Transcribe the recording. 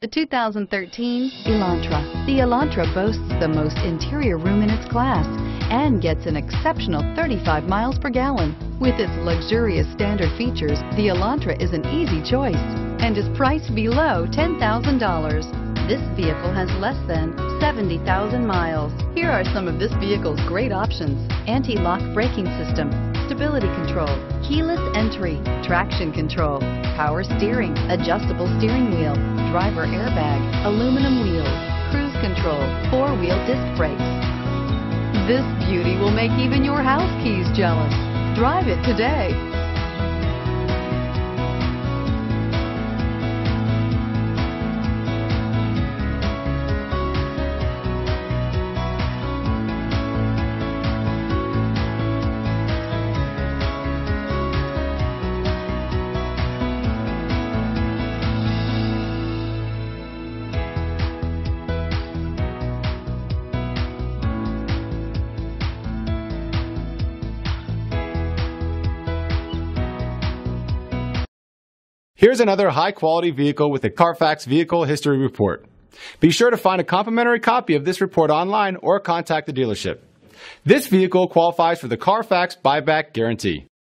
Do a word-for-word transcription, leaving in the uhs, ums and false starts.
The two thousand thirteen Elantra. The Elantra boasts the most interior room in its class and gets an exceptional thirty-five miles per gallon. With its luxurious standard features, the Elantra is an easy choice and is priced below ten thousand dollars. This vehicle has less than seventy thousand miles. Here are some of this vehicle's great options: anti-lock braking system, stability control, keyless entry, traction control, power steering, adjustable steering wheel, driver airbag, aluminum wheels, cruise control, four-wheel disc brakes. This beauty will make even your house keys jealous. Drive it today. Here's another high-quality vehicle with a CARFAX Vehicle History Report. Be sure to find a complimentary copy of this report online or contact the dealership. This vehicle qualifies for the CARFAX Buyback Guarantee.